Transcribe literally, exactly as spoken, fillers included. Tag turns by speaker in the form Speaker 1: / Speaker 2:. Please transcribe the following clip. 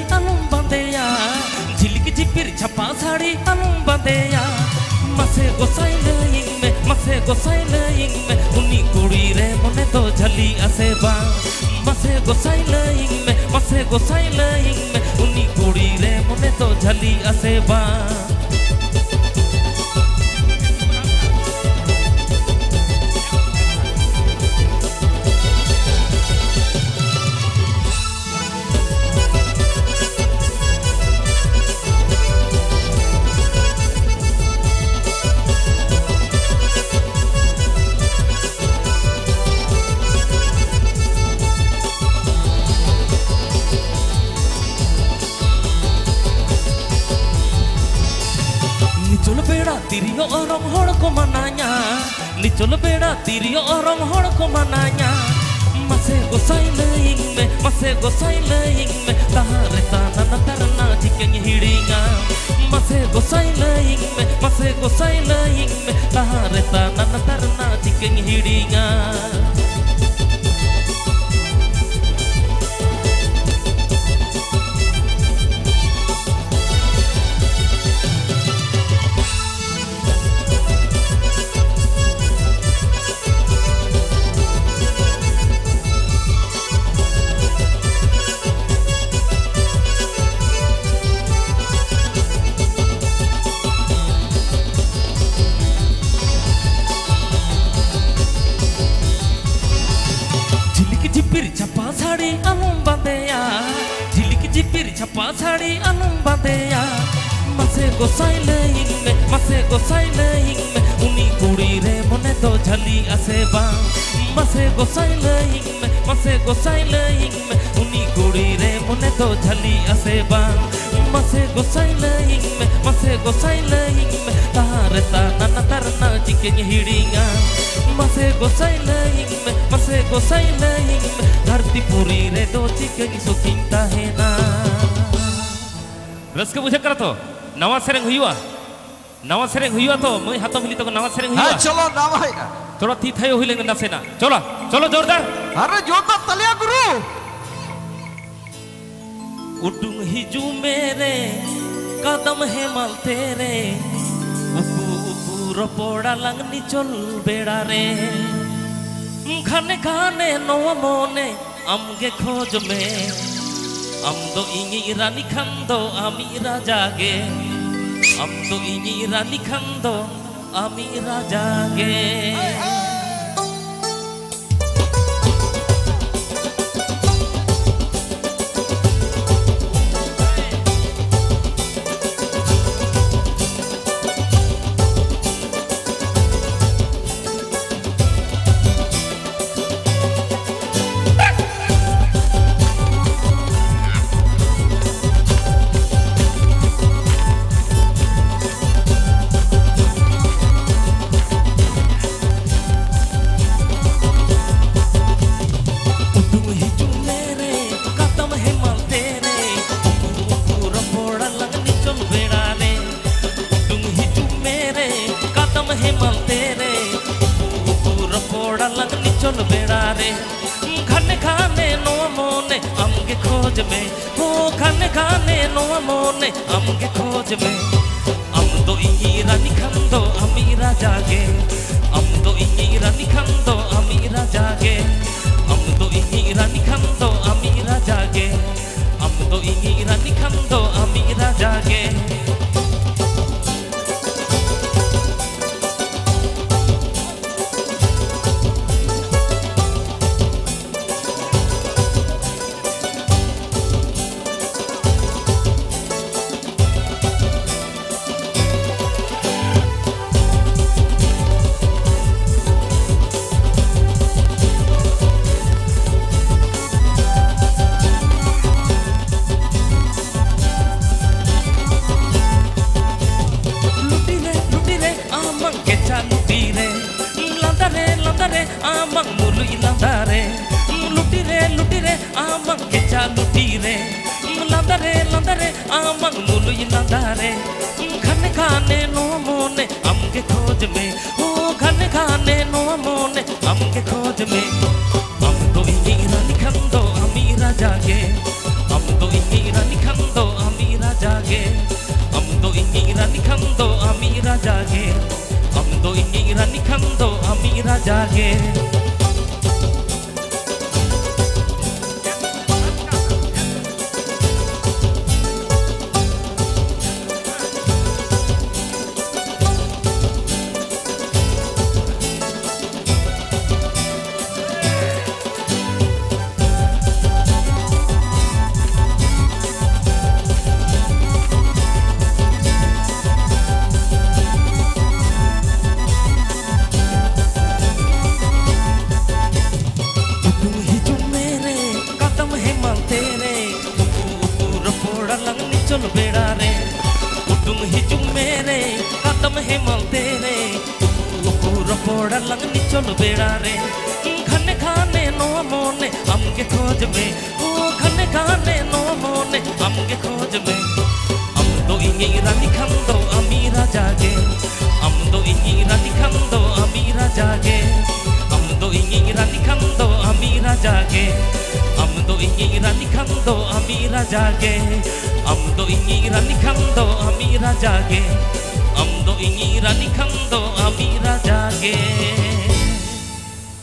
Speaker 1: alum bandeya jiliki jipir chapa sari alum bandeya mase gosai leing me mase gosai leing me uni kudi re mone to jhali ase ba mase gosai leing me mase gosai leing me uni kudi re mone to jhali ase ba Nicol beda tirio orang hor ko mananya Nicol beda tirio orang hor ko mananya Mase gosai leing me mase gosai leing me tahare tanana tarna jikeng hidinga Mase gosai leing me mase gosai leing me tahare tanana tarna jikeng hidinga jipir chapa sari alum bandeya jiliki jipir chapa sari alum bandeya mase gosai leing me mase gosai leing me uni kudi re mone to jhali ase ba mase gosai leing me mase gosai leing me uni kudi re mone to jhali ase ba mase gosai leing me mase gosai leing me tahare tanana tarna jikeng hidinga mase gosai leing me mase gosai leing me धरती पूरी रे दो चिकगी सुकिंता है ना रस्के बुझे कर तो नवा सेरेंग हुआ नवा सेरेंग हुआ तो मैं हाथों मिली तो नवा सेरेंग हुआ
Speaker 2: चलो नवा है
Speaker 1: थोड़ा थी थायो हुई लेंगे नसे ना चलो चलो जोरदार
Speaker 2: अरे जोरदार तलिया गुरु
Speaker 1: उडुंग हिजू मेरे कदम है मल तेरे उपू उपू रपोड़ा लंगनी चल बेड़ा रे खाने खाने नोआ मोने अमगे खोज में अम दो इंगी रानी खंदो अमीरा जागे अम दो इंगी रानी खंदो अमीरा जागे चल बेड़ा रे खाने खाने नो मोने अमगे खोज में हो खाने खाने नो मोने अमगे खोज में अम दो इंगी रानी खंदो अमीरा जागे अम दो इंगी रानी खंदो अमीरा जागे अम दो इंगी रानी खंदो अमीरा जागे अम दो इंगी रानी खंदो अमीरा जागे amang mulu ilandare lutire lutire amang kecha lutire landare landare amang mulu ilandare khane khane no mone amge khoj में हो khane khane no mone amge khoj में am to ingira nikhando amira jage am to ingira nikhando राजा गे चल बेड़ा रे उडुंग हिजुंग मेरे कदम है मलते रे उपुर पोड़ा लगनी चल बेड़ा रे घने खाने नो मोने हमके खोज में ओ घने खाने नो मोने हमके खोज में हम दो इंगी रानी खंदो अमीरा जागे हम दो इंगी रानी खंदो अमीरा जागे हम दो इंगी रानी खंदो अमीरा जागे हम दो इंगी रानी खंदो अमीरा जागे हम दो इंगी रानी खंदो अमीरा जागे हम दो इंगी रानी खंदो अमीरा जागे